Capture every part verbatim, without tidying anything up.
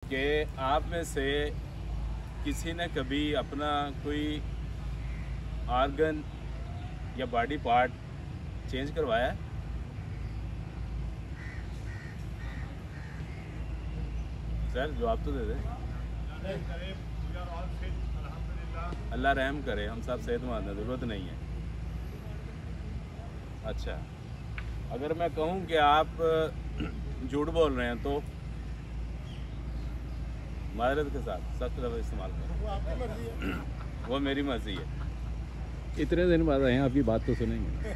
कि आप में से किसी ने कभी अपना कोई आर्गन या बॉडी पार्ट चेंज करवाया है? सर जवाब तो दे दे। अल्लाह रहम करे, हम सब सेहतमंद हैं, ज़रूरत नहीं है। अच्छा, अगर मैं कहूँ कि आप झूठ बोल रहे हैं तो माजरत के साथ सख्त लफ्ज़ इस्तेमाल करें, वो मेरी मर्जी है। इतने दिन बाद आए हैं, आपकी बात तो सुनेंगे।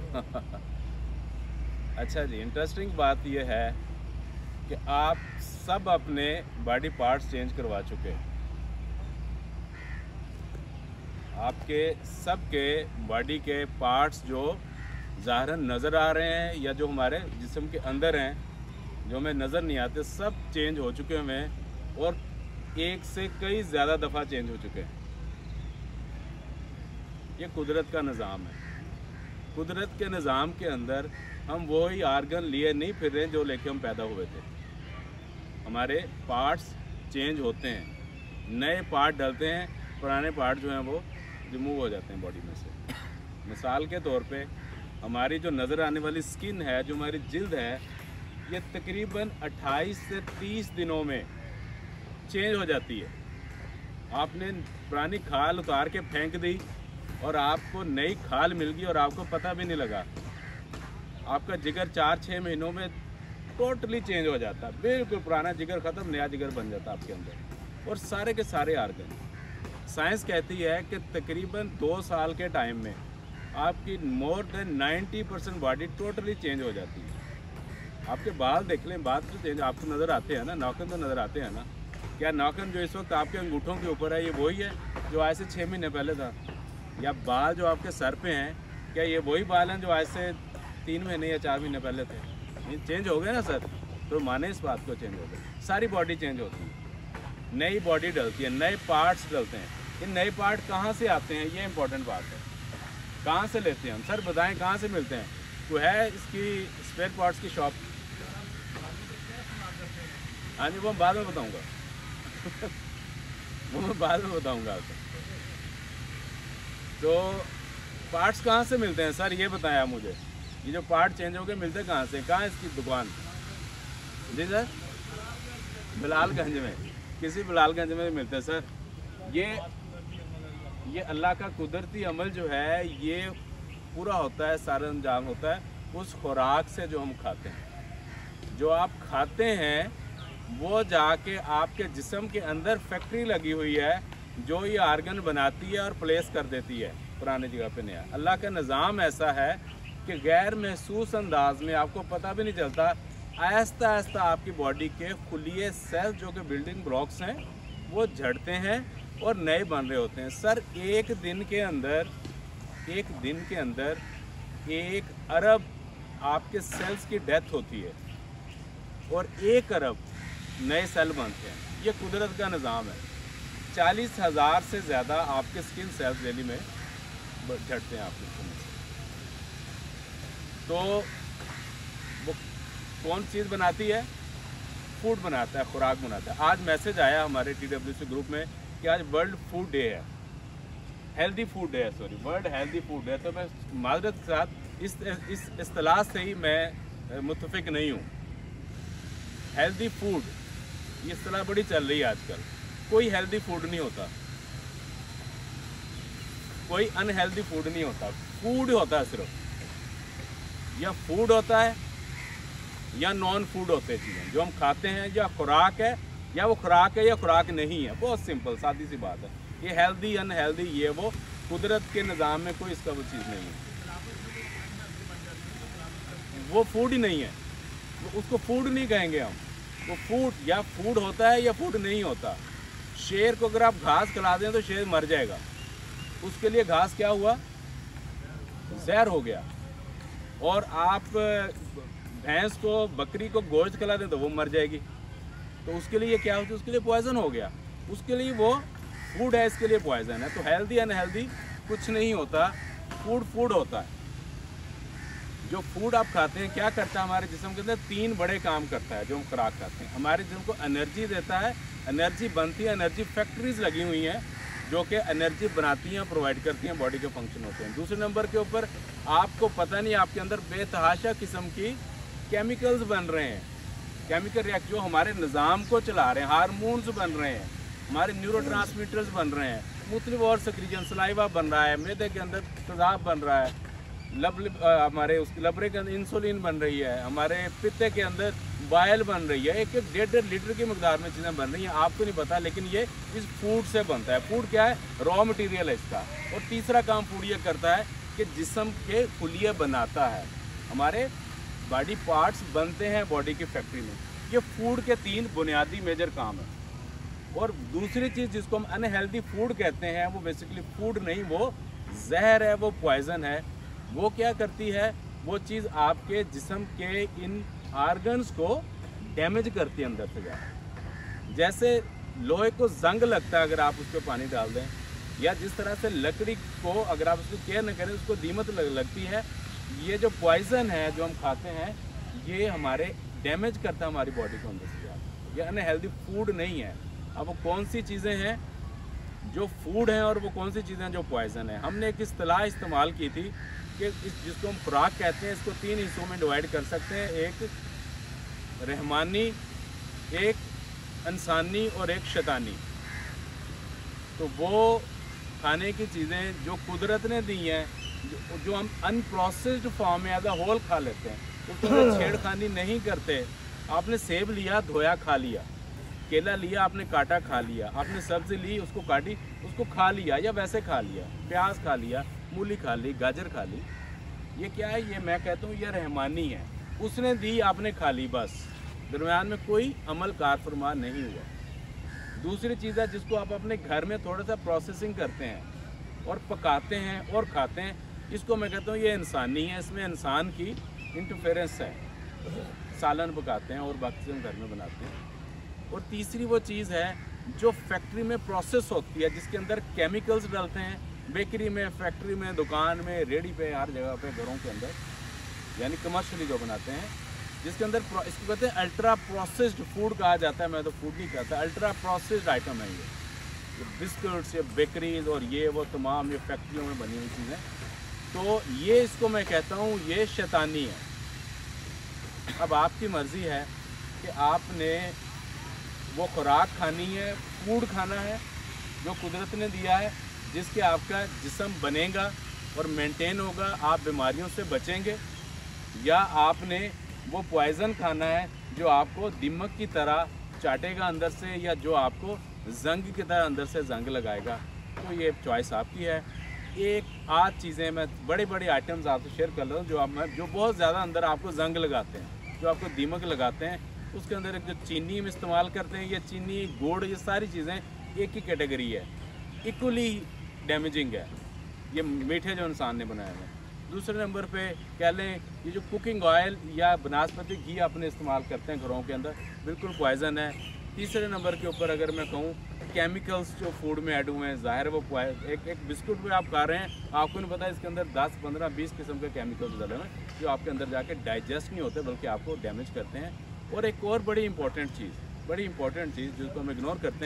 अच्छा जी, इंटरेस्टिंग बात यह है कि आप सब अपने बॉडी पार्ट्स चेंज करवा चुके हैं। आपके सब के बॉडी के पार्ट्स जो ज़ाहिरन नज़र आ रहे हैं या जो हमारे जिस्म के अंदर हैं, जो हमें नज़र नहीं आते, सब चेंज हो चुके हैं और एक से कई ज़्यादा दफ़ा चेंज हो चुके हैं। ये कुदरत का निज़ाम है। कुदरत के निज़ाम के अंदर हम वही आर्गन लिए नहीं फिर रहे जो लेके हम पैदा हुए थे। हमारे पार्ट्स चेंज होते हैं, नए पार्ट डलते हैं, पुराने पार्ट जो हैं वो रिमूव हो जाते हैं बॉडी में से। मिसाल के तौर पे हमारी जो नज़र आने वाली स्किन है, जो हमारी जिल्द है, ये तकरीबन अट्ठाईस से तीस दिनों में चेंज हो जाती है। आपने पुरानी खाल उतार के फेंक दी और आपको नई खाल मिल गई और आपको पता भी नहीं लगा। आपका जिगर चार छः महीनों में टोटली चेंज हो जाता है, बिल्कुल पुराना जिगर ख़त्म, नया जिगर बन जाता है आपके अंदर। और सारे के सारे आर्गन, साइंस कहती है कि तकरीबन दो साल के टाइम में आपकी more than ninety percent body totally change हो जाती है। आपके बाल देख लें, बाल तो चेंज आपको नज़र आते हैं ना, नाखून तो नज़र आते हैं ना। क्या नाखून जो इस वक्त आपके अंगूठों के ऊपर है, ये वही है जो आज से छः महीने पहले था? या बाल जो आपके सर पे हैं, क्या ये वही बाल हैं जो आज से तीन महीने या चार महीने पहले थे? ये चेंज हो गए ना सर, तो माने इस बात को चेंज हो गए। सारी बॉडी चेंज होती है, नई बॉडी डलती है, नए पार्ट्स डलते हैं। ये नए पार्ट कहाँ से आते हैं, ये इंपॉर्टेंट बात है। कहाँ से लेते हैं हम? सर बताएं कहाँ से मिलते हैं? वो है इसकी स्पेयर पार्ट्स की शॉप? हाँ जी, वो मैं बाद में बताऊँगा। वो मैं बाद में बताऊँगा आपको। तो पार्ट्स कहाँ से मिलते हैं सर, ये बताएं आप मुझे। ये जो पार्ट चेंज हो गए मिलते कहाँ से? कहाँ है इसकी दुकान? जी सर, बिलालगंज में, किसी बिलालगंज में मिलते हैं सर। ये ये अल्लाह का कुदरती अमल जो है, ये पूरा होता है, सारा अंजाम होता है उस खुराक से जो हम खाते हैं। जो आप खाते हैं वो जाके आपके जिस्म के अंदर फैक्ट्री लगी हुई है जो ये आर्गन बनाती है और प्लेस कर देती है पुरानी जगह पे नया। अल्लाह का निज़ाम ऐसा है कि गैर महसूस अंदाज में, आपको पता भी नहीं चलता, आहिस्ता आहिस्ता आपकी बॉडी के खुलिए सेल जो कि बिल्डिंग ब्लॉक्स हैं वो झड़ते हैं और नए बन रहे होते हैं। सर एक दिन के अंदर एक दिन के अंदर एक अरब आपके सेल्स की डेथ होती है और एक अरब नए सेल बनते हैं। ये कुदरत का निज़ाम है। चालीस हज़ार से ज़्यादा आपके स्किन सेल्स डेली में झड़ते हैं आपके खून से। तो वो कौन चीज़ बनाती है? फूड बनाता है, खुराक बनाता है। आज मैसेज आया हमारे टी डब्ल्यू सी ग्रुप में कि आज वर्ल्ड फूड डे है, हेल्दी फूड डे है, sorry world healthy food day है। तो मैं माजरत के साथ इस इस इस्तिलाह से ही मैं मुत्तफिक नहीं हूँ। हेल्दी फूड ये इस्तिलाह बड़ी चल रही है आजकल। कोई हेल्दी फूड नहीं होता, कोई अनहेल्दी फूड नहीं होता। फूड होता है सिर्फ, या फूड होता है या नॉन फूड होते हैं चीज़ें जो हम खाते हैं, या खुराक है या वो खुराक है या खुराक नहीं है। बहुत सिंपल सादी सी बात है। ये हेल्दी अनहेल्दी ये वो कुदरत के निज़ाम में कोई इसका वो चीज़ नहीं है। वो फूड ही नहीं है, उसको फूड नहीं कहेंगे हम। वो फूड या फूड होता है या फूड नहीं होता। शेर को अगर आप घास खिला दें तो शेर मर जाएगा। उसके लिए घास क्या हुआ? जहर हो गया। और आप भैंस को, बकरी को गोश्त खिला दें तो वो मर जाएगी। तो उसके लिए क्या होता है? उसके लिए पॉइजन हो गया। उसके लिए वो फूड है, इसके लिए पॉइजन है। तो हेल्दी अनहेल्दी कुछ नहीं होता, फूड फूड होता है। जो फूड आप खाते हैं क्या करता है हमारे जिस्म के अंदर, तीन बड़े काम करता है जो हम खुराक खाते हैं। हमारे जिस्म को एनर्जी देता है, एनर्जी बनती है, एनर्जी फैक्ट्रीज लगी हुई हैं जो कि एनर्जी बनाती हैं, प्रोवाइड करती हैं, बॉडी के फंक्शन होते हैं। दूसरे नंबर के ऊपर आपको पता नहीं आपके अंदर बेतहाशा किस्म की केमिकल्स बन रहे हैं, केमिकल रिएक्ट जो हमारे निज़ाम को चला रहे हैं, हार्मोन्स बन रहे हैं, हमारे न्यूरोट्रांसमीटर्स बन रहे हैं, मुख्तलिफ और सक्रीजन सलाइवा बन रहा है, मैदे के अंदर तेज़ाब बन रहा है, लब हमारे उसके लबरे के अंदर इंसुलिन बन रही है, हमारे पित्ते के अंदर बायल बन रही है, एक एक डेढ़ डेढ़ लीटर की मकदार में चीज़ें बन रही हैं, आपको नहीं पता, लेकिन ये इस फूड से बनता है। फूड क्या है? रॉ मटेरियल है इसका। और तीसरा काम फूड ये करता है कि जिस्म के खुलिये बनाता है, हमारे बॉडी पार्ट्स बनते हैं बॉडी की फैक्ट्री में। ये फूड के तीन बुनियादी मेजर काम है। और दूसरी चीज़ जिसको हम अनहेल्दी फूड कहते हैं वो बेसिकली फूड नहीं, वो जहर है, वो पॉइजन है। वो क्या करती है? वो चीज़ आपके जिस्म के इन आर्गन्स को डैमेज करती है अंदर से जाकर। जैसे लोहे को जंग लगता है अगर आप उस पर पानी डाल दें, या जिस तरह से लकड़ी को अगर आप उसको केयर न करें उसको दीमक लग, लगती है। ये जो पॉइजन है जो हम खाते हैं ये हमारे डैमेज करता है हमारी बॉडी को अंदर से जाकर। ये अनहेल्दी फूड नहीं है। अब वो कौन सी चीज़ें हैं जो फूड हैं और वो कौन सी चीज़ें हैं जो पॉइजन है? हमने एक इस्तेलाह इस्तेमाल की थी कि इस जिसको हम खुराक कहते हैं इसको तीन हिस्सों में डिवाइड कर सकते हैं, एक रहमानी, एक इंसानी और एक शैतानी। तो वो खाने की चीज़ें जो कुदरत ने दी हैं, जो, जो हम अनप्रोसेस्ड फॉर्म में एज अ होल खा लेते हैं, उसको छेड़खानी नहीं करते। आपने सेब लिया, धोया, खा लिया, केला लिया, आपने काटा, खा लिया, आपने सब्ज़ी ली, उसको काटी, उसको खा लिया, या वैसे खा लिया, प्याज खा लिया, मूली खा ली, गाजर खा ली। ये क्या है? ये मैं कहता हूँ ये रहमानी है। उसने दी, आपने खा ली, बस दरम्यान में कोई अमल कार फरमा नहीं हुआ। दूसरी चीज़ है जिसको आप अपने घर में थोड़ा सा प्रोसेसिंग करते हैं और पकाते हैं और खाते हैं, इसको मैं कहता हूँ ये इंसानी है। इसमें इंसान की इंटरफेरेंस है। सालन पकाते हैं और बाकी हम घर में बनाते हैं। और तीसरी वो चीज़ है जो फैक्ट्री में प्रोसेस होती है, जिसके अंदर केमिकल्स डलते हैं, बेकरी में, फैक्ट्री में, दुकान में, रेडी पे, हर जगह पे, घरों के अंदर, यानी कमर्शियली जो बनाते हैं, जिसके अंदर इसको कहते हैं अल्ट्रा प्रोसेस्ड फूड कहा जाता है। मैं तो फूड नहीं कहता, अल्ट्रा प्रोसेस्ड आइटम है ये। ये बिस्कुट्स, ये बेकरीज और ये वो तमाम ये फैक्ट्रियों में बनी हुई चीज़ें, तो ये इसको मैं कहता हूँ ये शैतानी है। अब आपकी मर्ज़ी है कि आपने वो खुराक खानी है, फूड खाना है जो कुदरत ने दिया है, जिसके आपका जिस्म बनेगा और मेंटेन होगा, आप बीमारियों से बचेंगे, या आपने वो पॉइज़न खाना है जो आपको दिमक की तरह चाटेगा अंदर से, या जो आपको जंग की तरह अंदर से जंग लगाएगा। तो ये चॉइस आपकी है। एक आध चीज़ें मैं बड़े बड़े आइटम्स आपसे शेयर कर रहा हूँ जो आप जो बहुत ज़्यादा अंदर आपको जंग लगाते हैं, जो आपको दिमक लगाते हैं। उसके अंदर एक जो चीनी में इस्तेमाल करते हैं, ये चीनी, गुड़, ये सारी चीज़ें एक ही कैटेगरी है, इक्वली डैमेजिंग है। ये मीठे जो इंसान ने बनाए हैं। दूसरे नंबर पे कह लें ये जो कुकिंग ऑयल या बनास्पति घी आपने इस्तेमाल करते हैं घरों के अंदर, बिल्कुल पॉइज़न है। तीसरे नंबर के ऊपर अगर मैं कहूँ केमिकल्स जो फूड में ऐड हुए हैं, ज़ाहिर वो एक एक बिस्कुट भी आप खा रहे हैं, आपको नहीं पता इसके अंदर दस पंद्रह बीस किस्म के केमिकल्स डले हुए हैं जो आपके अंदर जाके डाइजेस्ट नहीं होते बल्कि आपको डैमेज करते हैं। और एक और बड़ी इंपॉर्टेंट चीज़, बड़ी इंपॉर्टेंट चीज़ जिसको हम इग्नोर करते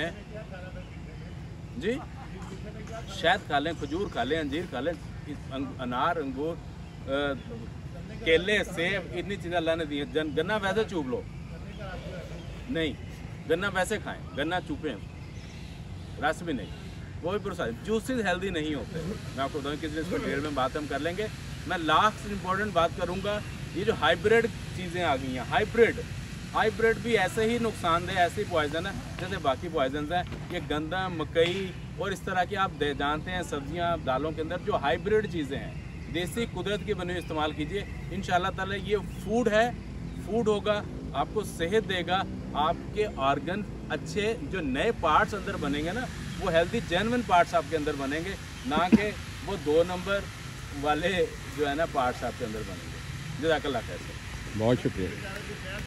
हैं जी, शहद खा लें, खजूर खा लें, अंजीर खा लें, अनार, अंगूर, केले, सेब, इतनी चीज़ें अल्लाह ने दी हैं। गन्ना वैसे चूप लो नहीं, गन्ना वैसे खाएं, गन्ना चूपें, रस भी नहीं, वो भी प्रोसेस। जूसेस हेल्दी नहीं होते। मैं आपको बताऊँ किसी दिन डिटेल में बात हम कर लेंगे। मैं लास्ट इंपॉर्टेंट बात करूँगा, ये जो हाइब्रिड चीज़ें आ गई हैं, हाइब्रिड हाइब्रिड भी ऐसे ही नुकसानदेह, ऐसे ही पॉइजन है जैसे बाकी पॉइजन हैं। ये गंदम, मकई और इस तरह की आप जानते हैं सब्जियां, दालों के अंदर जो हाइब्रिड चीज़ें हैं, देसी कुदरत की बनी हुई इस्तेमाल कीजिए। इंशाल्लाह ताला ये फूड है, फूड होगा, आपको सेहत देगा, आपके ऑर्गन अच्छे जो नए पार्ट्स अंदर बनेंगे ना, वो हेल्दी जेन्युइन पार्ट्स आपके अंदर बनेंगे, ना कि वो दो नंबर वाले जो है ना पार्ट्स आपके अंदर बनेंगे। जज़ाकल्लाह खैर। बहुत शुक्रिया।